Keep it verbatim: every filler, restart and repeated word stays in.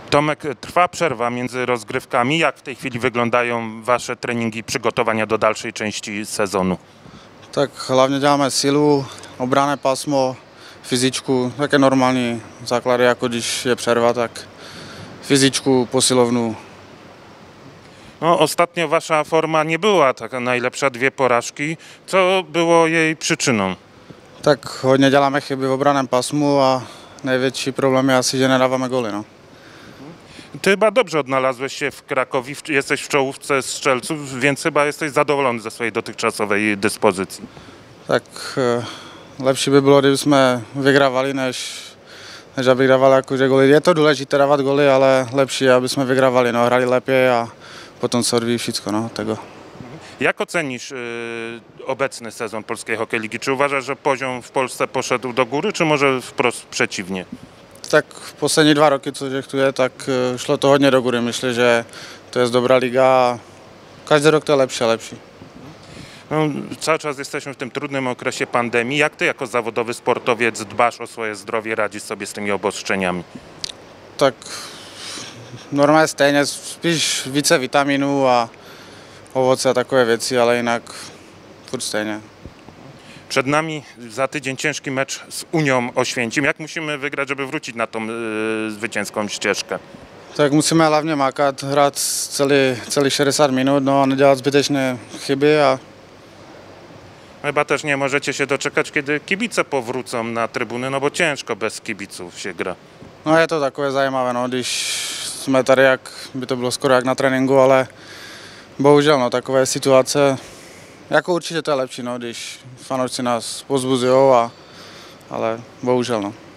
Tomek, trwa przerwa między rozgrywkami. Jak w tej chwili wyglądają wasze treningi i przygotowania do dalszej części sezonu? Tak hlavne děláme silu, obranné pásmo, fyzičku, také normální základy, jako když je přerva, tak fyzičku, posilovnu. No, ostatnio wasza forma nie była taka najlepsza, dwie porażki. Co było jej przyczyną? Tak hodně děláme chyby v obranném pásmu a největší problém je asi, že nedáváme goly. No. Ty chyba dobrze odnalazłeś się w Krakowie, w- jesteś w czołówce strzelców, więc chyba jesteś zadowolony ze swojej dotychczasowej dyspozycji. Tak eh, lepší by bylo, kdyby jsme vyhrávali, než, než aby dávali jakože goly. Je to důležité dávat goly, ale lepší je, aby jsme vyhrávali, no, hrali lepiej a potom se odvíjí všechno, no, tego. Jak ocenisz y, obecny sezon Polskiej Hokej Ligi? Czy uważasz, że poziom w Polsce poszedł do góry, czy może wprost przeciwnie? Tak poslední dva roky, co tu je, tak eh, šlo to hodně do góry. Myslím, že to je dobrá liga a každý rok to je lepší a lepší. No, cały czas jesteśmy w tym trudnym okresie pandemii. Jak ty jako zawodowy sportowiec dbasz o swoje zdrowie, radzisz sobie z tymi obostrzeniami? Tak normálně stejně, spíš více vitaminů a ovoce a takové věci, ale jinak furt stejně. Przed nami za tydzień ciężki mecz z Unią Oświęcim. Jak musimy wygrać, żeby wrócić na tą y, zwycięską ścieżkę? Tak musíme hlavně mákat, hrát celý, celý šedesát minut, no a nedělat zbytečné chyby a Chyba też nie możecie się doczekać, kiedy kibice powrócą na trybuny, no bo ciężko bez kibiców się gra. no je to takové zajímavé, no, když jsme tady, jak by to bylo skoro jak na tréninku, ale bohužel, no, takové situace, jako určitě to je lepší, no, když fanoušci nás pozbuzujou, a, ale bohužel, no.